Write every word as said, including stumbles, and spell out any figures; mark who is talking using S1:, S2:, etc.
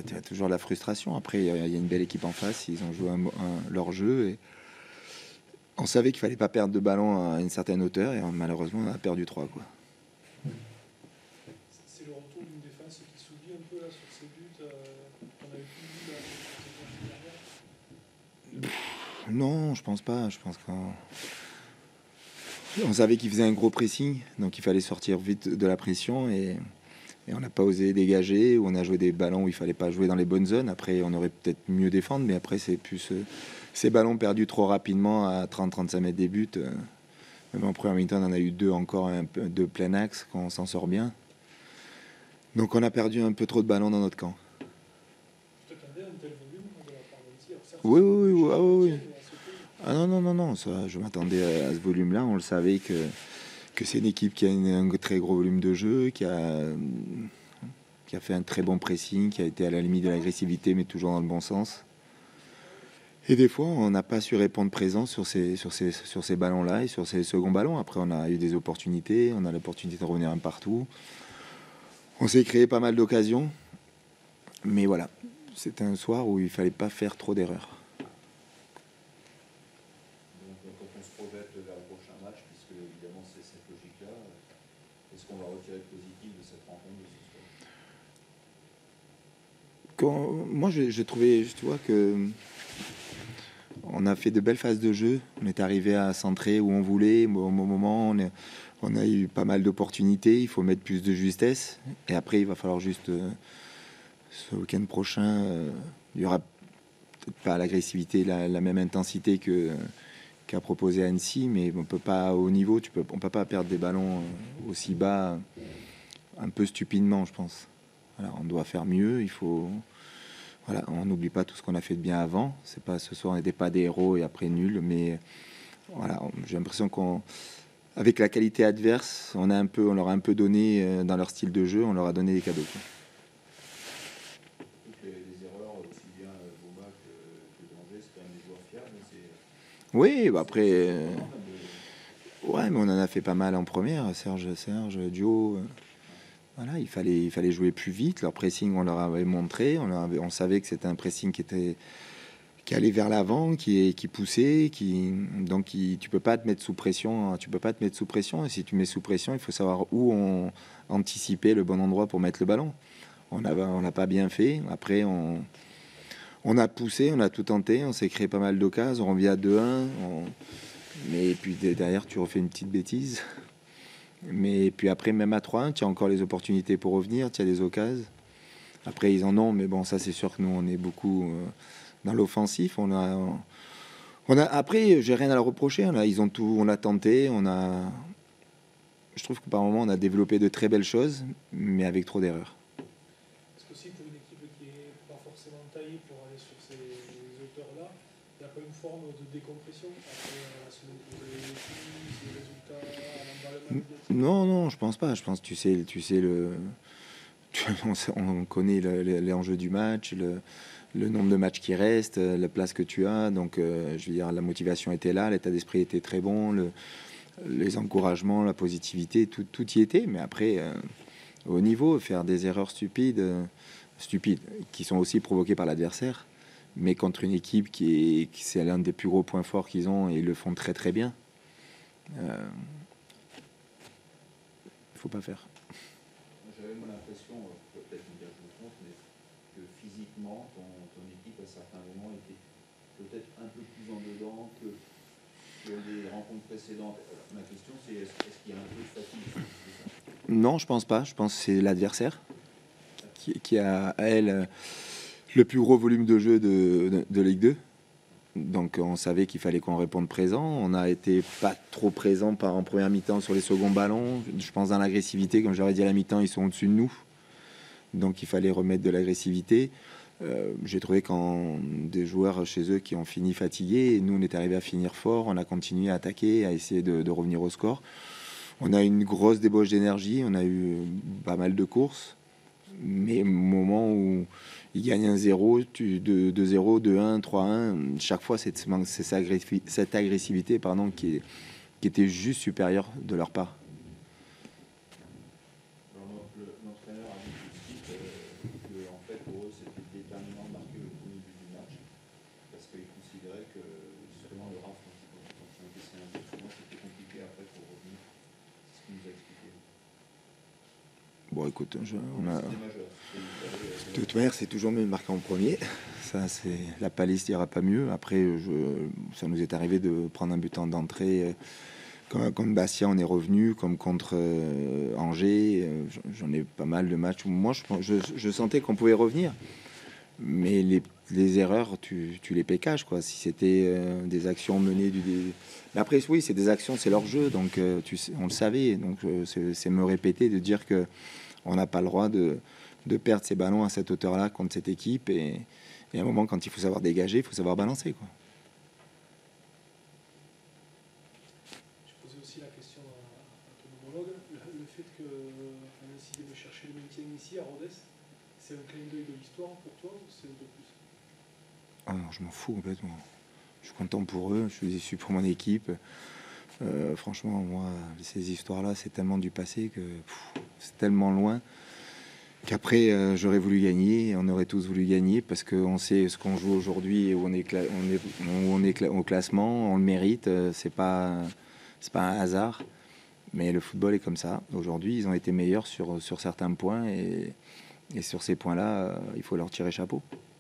S1: tu as toujours la frustration. Après, il y, a une belle équipe en face, ils ont joué un, un, leur jeu. Et on savait qu'il ne fallait pas perdre de ballon à une certaine hauteur, et malheureusement, on a perdu trois, quoi.
S2: C'est le retour d'une défense qui s'oublie un peu là, sur ses buts euh, qu'on avait plus vu là, la saison dernière.
S1: Non, je pense pas. Je pense qu'on on savait qu'il faisait un gros pressing, donc il fallait sortir vite de la pression, et, et on n'a pas osé dégager, ou on a joué des ballons où il fallait pas jouer dans les bonnes zones. Après, on aurait peut-être mieux défendre, mais après, c'est plus euh, ces ballons perdus trop rapidement à trente à trente-cinq mètres des buts. Euh, même en première mi-temps, on en a eu deux encore, un peu de plein axe, quand on s'en sort bien. Donc on a perdu un peu trop de ballons dans notre camp.
S2: Tu t'attendais à un tel volume de la part d'Annecy?
S1: Oui, oui, oui, ah, oui, oui. Ah non, non, non, non, ça, je m'attendais à, à ce volume-là. On le savait que, que c'est une équipe qui a une, un très gros volume de jeu, qui a, qui a fait un très bon pressing, qui a été à la limite de l'agressivité, mais toujours dans le bon sens. Et des fois, on n'a pas su répondre présent sur ces, sur ces, sur ces ballons-là et sur ces seconds ballons. Après, on a eu des opportunités, on a l'opportunité de revenir un partout. On s'est créé pas mal d'occasions, mais voilà, c'était un soir où il ne fallait pas faire trop d'erreurs.
S3: Donc, quand on se projette vers le prochain match, puisque évidemment c'est cette logique-là, est-ce qu'on va retirer le positif de cette rencontre de ce soir?
S1: Quand, moi, j'ai trouvé, tu vois, que on a fait de belles phases de jeu. On est arrivé à centrer où on voulait, au bon moment. On, est, on a eu pas mal d'opportunités. Il faut mettre plus de justesse. Et après, il va falloir juste, euh, ce week-end prochain, euh, il y aura peut-être pas l'agressivité, la, la même intensité que qu'a proposé Annecy, mais on peut pas au niveau, tu peux, on peut pas perdre des ballons aussi bas, un peu stupidement, je pense. Voilà, on doit faire mieux. Il faut Voilà, on n'oublie pas tout ce qu'on a fait de bien avant. C'est pas ce soir, on n'était pas des héros et après nul, mais voilà, j'ai l'impression qu'on, avec la qualité adverse, on a un peu, on leur a un peu donné dans leur style de jeu, on leur a donné des cadeaux, quoi.
S3: Donc les, les erreurs, aussi bien Boma que, que Danger, c'est quand même des joueurs fiables.
S1: Oui, bah après, euh, ouais, mais on en a fait pas mal en première. Serge, Serge, Dio. Voilà, il fallait, il fallait jouer plus vite. Leur pressing, on leur avait montré. On, leur avait, on savait que c'était un pressing qui était qui allait vers l'avant, qui, qui poussait, qui donc qui, tu peux pas te mettre sous pression. Tu peux pas te mettre sous pression. Et si tu mets sous pression, il faut savoir où on anticiper le bon endroit pour mettre le ballon. On a, on l'a pas bien fait. Après, on, on a poussé, on a tout tenté. On s'est créé pas mal d'occasions. On revient à deux un. On, mais puis derrière, tu refais une petite bêtise. Mais puis après, même à trois un, tu as encore les opportunités pour revenir, tu as des occasions. Après, ils en ont, mais bon, ça, c'est sûr que nous, on est beaucoup euh, dans l'offensif. On a, on a, après, j'ai rien à leur reprocher. On a, ils ont tout, on a tenté. On a, je trouve que par moment, on a développé de très belles choses, mais avec trop d'erreurs.
S2: Parce que si pour une équipe qui n'est pas forcément taillée pour aller sur ces hauteurs-là, il n'y a pas une forme de décompression après la semaine où vous avez vécu, ces résultats, l'emballement médiatique?
S1: Non, non, je pense pas. Je pense que tu sais, tu sais le, tu, on, sait- on connaît le- le- l'enjeu du match, le, le nombre de matchs qui restent, la place que tu as. Donc, euh, je veux dire, la motivation était là, l'état d'esprit était très bon, le, les encouragements, la positivité, tout, tout y était. Mais après, euh, au niveau, faire des erreurs stupides, euh, stupides, qui sont aussi provoquées par l'adversaire, mais contre une équipe qui est, qui c'est l'un des plus gros points forts qu'ils ont et ils le font très très bien. Euh, faut pas faire.
S3: J'avais moi l'impression, peut-être me dire que je me trompe, mais que physiquement, ton, ton équipe à certains moments était peut-être un peu plus en dedans que sur les rencontres précédentes. Alors, ma question, c'est est-ce, est-ce qu'il y a un peu de fatigue?
S1: Non, je pense pas. Je pense que c'est l'adversaire qui, qui a, à elle, le plus gros volume de jeu de, de, de Ligue deux. Donc on savait qu'il fallait qu'on réponde présent. On a été pas trop présent par en première mi-temps sur les seconds ballons. Je pense dans l'agressivité, comme j'aurais dit à la mi-temps, ils sont au-dessus de nous. Donc il fallait remettre de l'agressivité. Euh, j'ai trouvé quand des joueurs chez eux qui ont fini fatigués, et nous on est arrivé à finir fort, on a continué à attaquer, à essayer de, de revenir au score. On a eu une grosse débauche d'énergie, on a eu pas mal de courses, mais au moment où ils gagnent un zéro, deux zéro, deux un, trois un, chaque fois c'est cette agressivité pardon, qui, est, qui était juste supérieure de leur part.
S3: Alors, l'entraîneur a dit tout de suite euh, que en fait, pour eux, c'était
S1: Bon, écoute, je, on a,
S3: C'était majeur. C'était-
S1: de toute manière, c'est toujours mieux de marquer en premier. Ça, c'est la palisse dira pas mieux. Après, je, ça nous est arrivé de prendre un but en d'entrée. Comme contre Bastia, on est revenu, comme contre euh, Angers. euh, J'en ai pas mal de matchs où moi, je, je, je sentais qu'on pouvait revenir. Mais les, les erreurs, tu, tu les pécages, quoi. Si c'était euh, des actions menées du. Des... Mais après, oui, c'est des actions, c'est leur jeu, donc euh, tu sais, on le savait. Donc euh, c'est c'est me répéter de dire que on n'a pas le droit de, de perdre ces ballons à cette hauteur-là contre cette équipe. Et, et à un moment, quand il faut savoir dégager, il faut savoir balancer, quoi.
S2: Je posais aussi la question à, à ton homologue. Le, le fait qu'on ait décidé de chercher le maintien ici à Rodez, c'est un clin d'œil de l'histoire pour toi ou c'est un peu plus?
S1: Ah non, je m'en fous complètement. Je suis content pour eux, je suis déçu pour mon équipe. Euh, franchement, moi, ces histoires-là, c'est tellement du passé que pff, c'est tellement loin qu'après, euh, j'aurais voulu gagner. On aurait tous voulu gagner parce qu'on sait ce qu'on joue aujourd'hui et où on est, cla- on est, où on est cla- au classement, on le mérite. euh, C'est pas, c'est pas un hasard. Mais le football est comme ça. Aujourd'hui, ils ont été meilleurs sur, sur certains points et, et sur ces points-là, euh, il faut leur tirer chapeau.